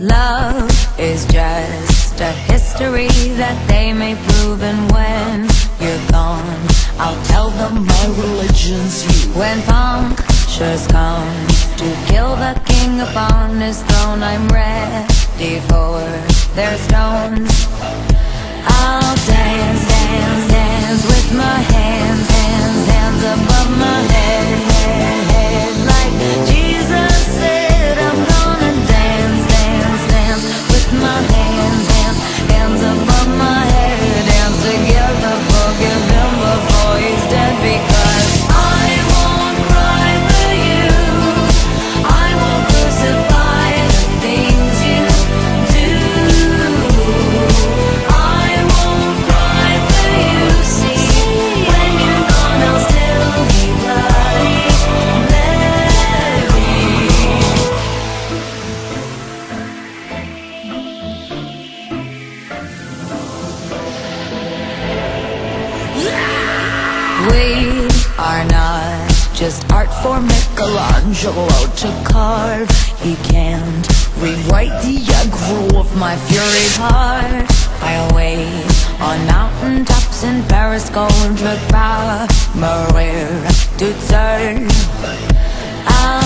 Love is just a history that they may prove, and when you're gone, I'll tell them my religion's you. When punctures come to kill the king upon his throne, I'm ready for their stones. I'll dance, dance, dance with my hands, hands, hands above my head, head, head. Like Jesus said, I'm gonna dance, dance, dance with my hands, hands, hands above my head. Dance together, forgive him before he's dead, because I won't cry for you. I won't crucify the things you do. I won't cry for you, see. When you're gone, I'll still be Bloody Mary. We are not just art for Michelangelo to carve. He can't rewrite the aggro of my fury heart. I'll wait on mountaintops in Paris, contre pas mourir toute seule. I'll